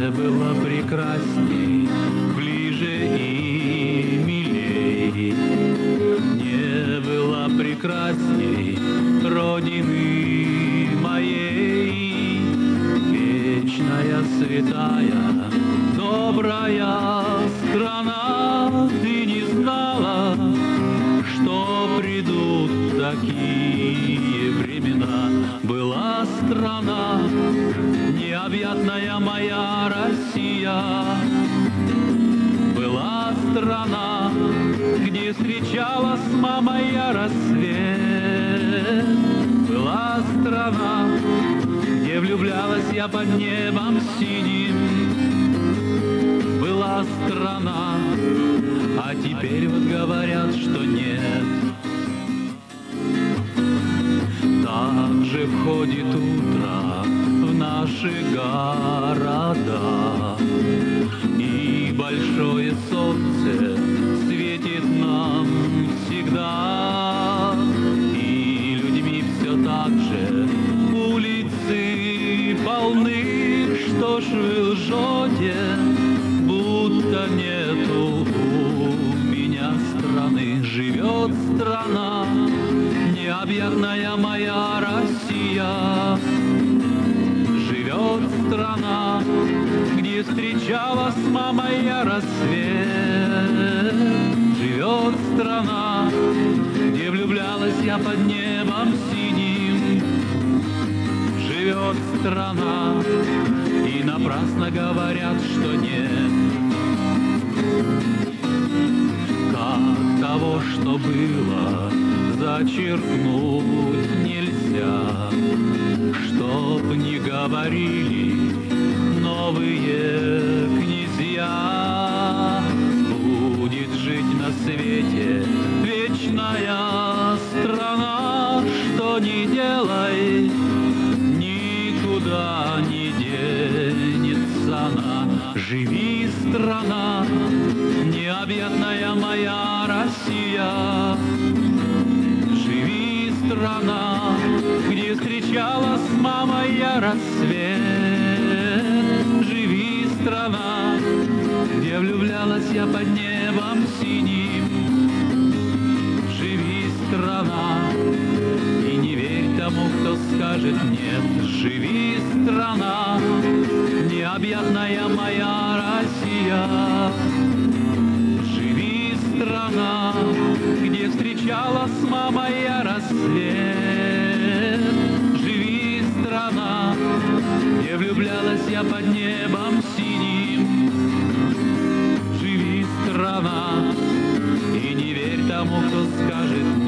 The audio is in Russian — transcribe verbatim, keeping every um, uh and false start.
было прекрасней, ближе и милей. Не было прекрасней родины моей. Вечная, святая, добрая страна, ты не знала, что придут такие времена. Была страна, необъятная моя Россия. Была страна, где встречала с мамой я рассвет. Была страна, где влюблялась я под небом синим. Была страна, а теперь вот говорят, что нет. Так же входит утро в наши города, и большое солнце светит нам всегда. И людьми все так же улицы полны. Что ж вы лжете, будто нету у меня страны. Живет страна, необъятная моя Россия. Живет страна, где встречала с мамой я рассвет. Живет страна, где влюблялась я под небом синим. Живет страна, и напрасно говорят, что нет. Как того, что было, зачеркнуть нельзя. Чтоб не говорили новые князья, будет жить на свете вечная страна. Что ни делай, никуда не денется она. Живи, страна, необъятная моя Россия. Живи, страна, где встречала с мамой я рассвет. Живи, страна, где влюблялась я под небом синим. Живи, страна, и не верь тому, кто скажет нет. Живи, страна, необъятная моя Россия. Живи, страна, где встречала с мамой я рассвет. Живи, страна, где влюблялась я под небом синим. Живи, страна, и не верь тому, кто скажет